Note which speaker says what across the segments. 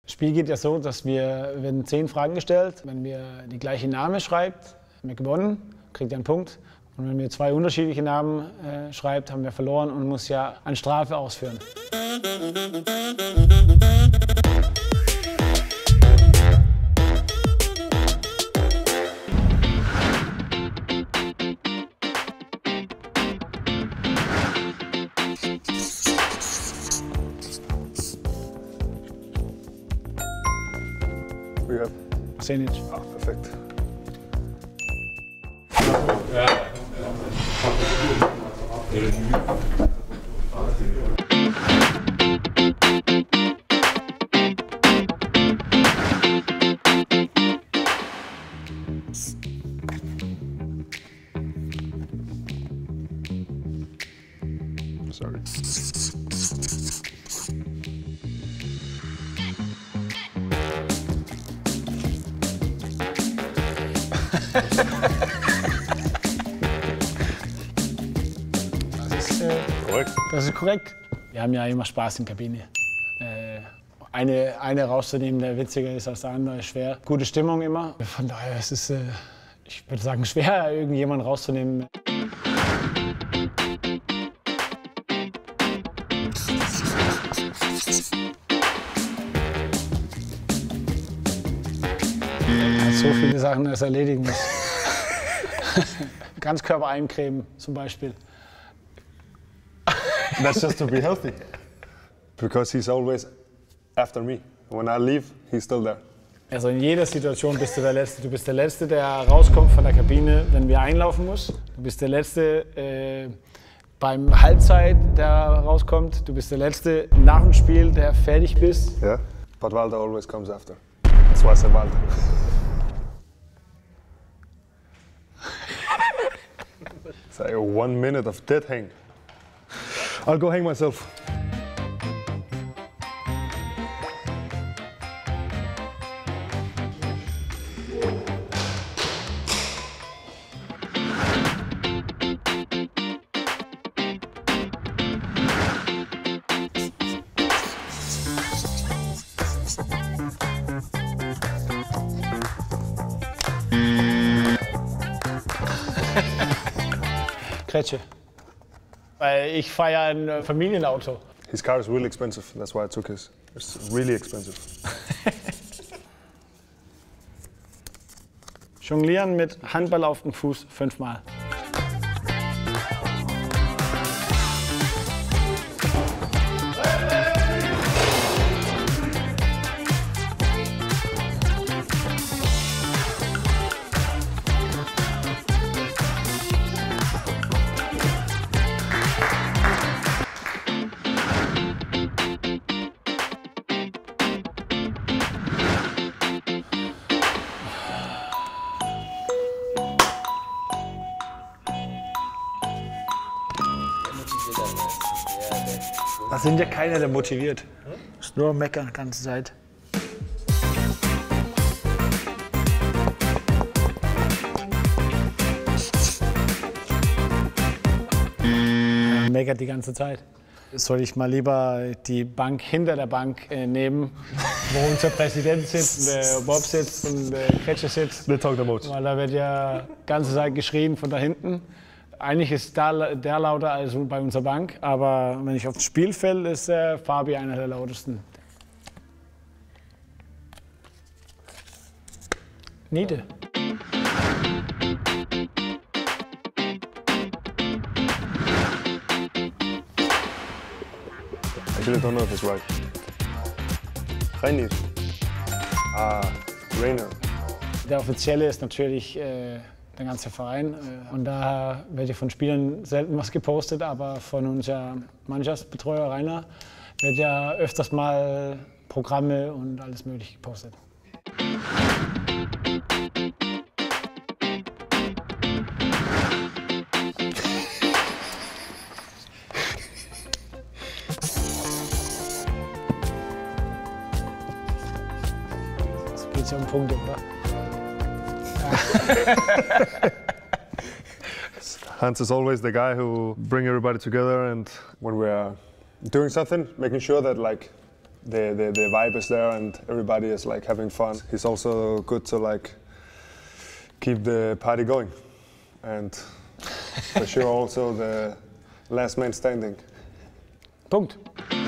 Speaker 1: Das Spiel geht ja so, dass werden 10 Fragen gestellt. Wenn wir die gleiche Name schreibt, haben wir gewonnen, kriegt einen Punkt. Und wenn wir 2 unterschiedliche Namen schreibt, haben wir verloren und muss ja eine Strafe ausführen.
Speaker 2: We have.
Speaker 1: Senic.
Speaker 2: Ah, perfekt. Sorry. Korrekt.
Speaker 1: Das ist korrekt. Wir haben ja immer Spaß in der Kabine. Eine rauszunehmen, der witziger ist als der andere, ist schwer. Gute Stimmung immer. Von daher ist es, ich würde sagen, schwer, irgendjemanden rauszunehmen. So viele Sachen, das erledigen muss. Ganzkörper eincremen zum Beispiel.
Speaker 2: That's just to be healthy. Because he's always after me. When I leave, he's still there.
Speaker 1: Also in jeder Situation bist du der Letzte. Du bist der Letzte, der rauskommt von der Kabine, wenn wir einlaufen muss. Du bist der Letzte beim Halbzeit, der rauskommt. Du bist der Letzte nach dem Spiel, der fertig bist.
Speaker 2: Yeah, but Walter always comes after. That's why I say Walter. It's like 1 minute of dead hang. I'll go hang myself.
Speaker 1: Kretsche. Weil ich fahre ja ein Familienauto.
Speaker 2: His car is really expensive. That's why I took his. It's really expensive.
Speaker 1: Jonglieren mit Handball auf dem Fuß 5-mal. Da sind ja keiner, der motiviert. Ist nur meckern die ganze Zeit. Meckert die ganze Zeit. Soll ich mal lieber die Bank hinter der Bank nehmen, wo unser Präsident sitzt, Bob sitzt und Kretsche sitzt.
Speaker 2: Let's talk the most.
Speaker 1: Weil da wird ja die ganze Zeit geschrien von da hinten. Eigentlich ist der lauter als bei unserer Bank, aber wenn ich aufs Spielfeld ist Fabi einer der lautesten. Niete.
Speaker 2: I really don't know if it's right. Reini. Ah, Rainer.
Speaker 1: Der Offizielle ist natürlich der ganze Verein. Und da wird ja von Spielern selten was gepostet, aber von unserem Mannschaftsbetreuer Rainer wird ja öfters mal Programme und alles Mögliche gepostet. Jetzt geht's ja um Punkte, oder?
Speaker 2: Hans is always the guy who brings everybody together, and when we are doing something, making sure that like the vibe is there and everybody is like having fun. He's also good to like keep the party going, and for sure also the last man standing.
Speaker 1: Punkt.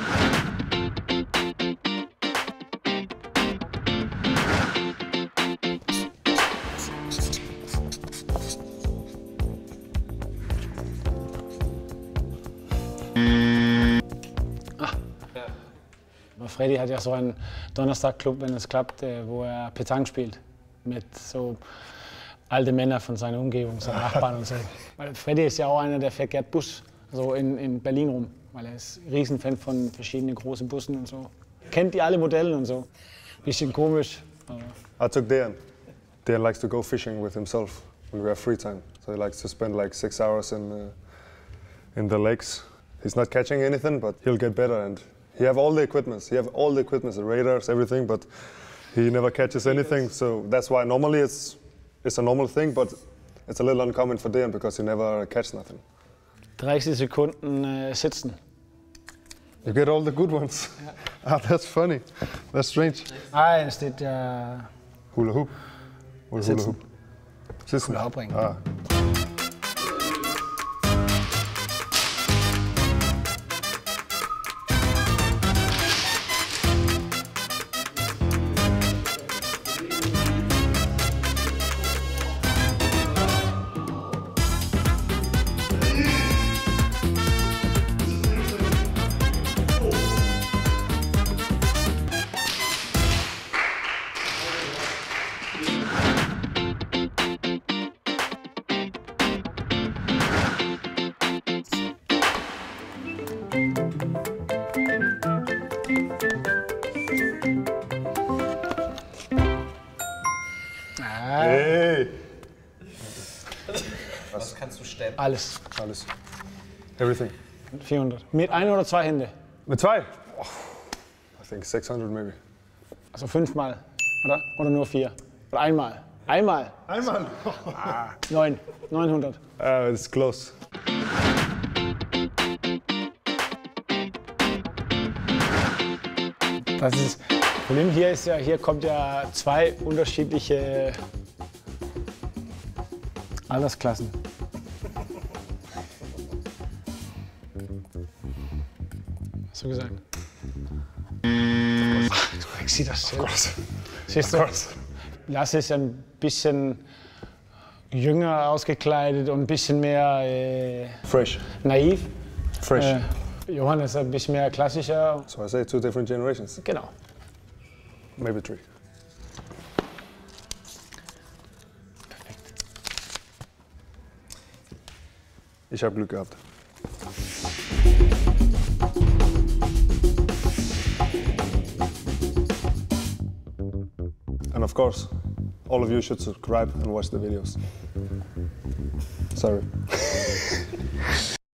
Speaker 1: Freddy hat ja so einen Donnerstag-Club, wenn es klappt, wo er Petanque spielt. Mit so alte Männer von seiner Umgebung, seinen Nachbarn und so. Weil Freddy ist ja auch einer, der fährt gerne Bus, so in Berlin rum. Weil er ist ein Riesenfan von verschiedenen großen Bussen und so. Kennt die alle Modelle und so. Bisschen komisch.
Speaker 2: I took Dejan. Dejan likes to go fishing with himself when we have free time. So he likes to spend like 6 hours in the lakes. He's not catching anything, but he'll get better. And he have all the equipment. He have all the equipment, the radars, everything, but he never catches anything. So that's why normally it's a normal thing, but it's a little uncommon for Dejan because he never catch nothing.
Speaker 1: 30 Sekunden sitzen.
Speaker 2: You get all the good ones.
Speaker 1: Ja.
Speaker 2: Ah, that's funny. That's strange.
Speaker 1: Ah, es steht ja...
Speaker 2: Hula hoop. Or hula hoop. Sitzen.
Speaker 1: Hula hoop.
Speaker 2: Ah. Hey!
Speaker 3: Was kannst du stemmen?
Speaker 1: Alles.
Speaker 2: Alles. Everything.
Speaker 1: 400. Mit 1 oder 2 Hände?
Speaker 2: Mit 2? Oh, I think 600 maybe.
Speaker 1: Also 5-mal, oder? Oder nur 4? Oder einmal? Einmal?
Speaker 2: Einmal?
Speaker 1: 900.
Speaker 2: It's close.
Speaker 1: Das Problem hier ist ja, hier kommt ja 2 unterschiedliche Altersklassen. Hast du gesagt? Ich sehe das sehr. Siehst du? Lasse ist ein bisschen jünger ausgekleidet und ein bisschen mehr
Speaker 2: Fresh.
Speaker 1: naiv.
Speaker 2: Fresh.
Speaker 1: Johann ist ein bisschen mehr klassischer.
Speaker 2: So I say 2 different generations.
Speaker 1: Genau.
Speaker 2: Maybe 3. Ich habe Glück gehabt. And of course, all of you should subscribe and watch the videos. Sorry.